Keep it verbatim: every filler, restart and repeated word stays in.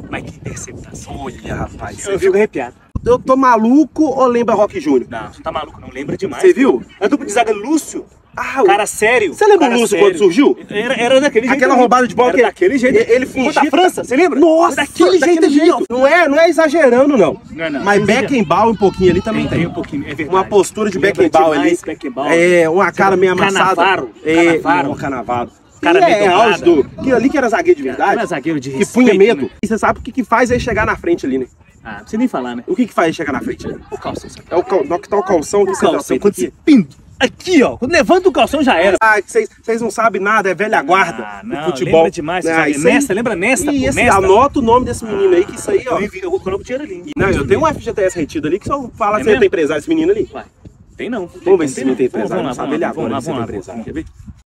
Mas que interceptação. Olha, rapaz. Eu fico arrepiado. Eu tô maluco ou lembra Rock Júnior? Não, você tá maluco, não lembra demais. Você viu? A dupla de zaga Lúcio. Ah, Cara sério. Você lembra cara o Lúcio sério. quando surgiu? Era, era daquele jeito. Aquela ali. roubada de bola Era que daquele jeito. Ele, ele fingia. Foi da França, você lembra? Nossa, Foi daquele, jeito ali, ó. Não é, não é exagerando, não. Não é, não. Mas Não Beckenbauer um pouquinho ali também Tem, tem. tem um pouquinho, é verdade. Uma postura de Lembra Beckenbauer ali. demais Beckenbauer. É, uma cara meio amassada. Canavaro. É, Canavaro. não, Canavaro. Cara E meio é, dobrada. auge do... Que ali que era zagueiro de verdade. Era zagueiro de Que respeito, punha medo. né? E você sabe o que que faz ele chegar na frente ali, né? Ah, não precisa nem falar, né? O que que faz ele chegar na frente? O calção. sabe? É o, cal... no que tá o calção que O você tá calção, feito quando aqui. você pinda. Aqui, ó. Quando levanta o calção já era. Ah, vocês vocês não sabem nada, é velha guarda Ah, do não, futebol. lembra demais. Ah, Sabe? isso aí- Nesta, lembra Nesta? Ih, pô, esse, Nesta. anota o nome desse menino aí, que isso aí, ó. Eu, envio- eu coloco dinheiro ali. Não, eu tenho um F G T S retido ali que só fala É se ele mesmo? tem empresário, esse menino ali. Uai, tem não. Vamos ver se tem ele não. tem Vamos, empresário. vamos lá, Não sabe vamos ele lá, agora vamos lá, se ele tem vamos lá. empresário. Quer ver?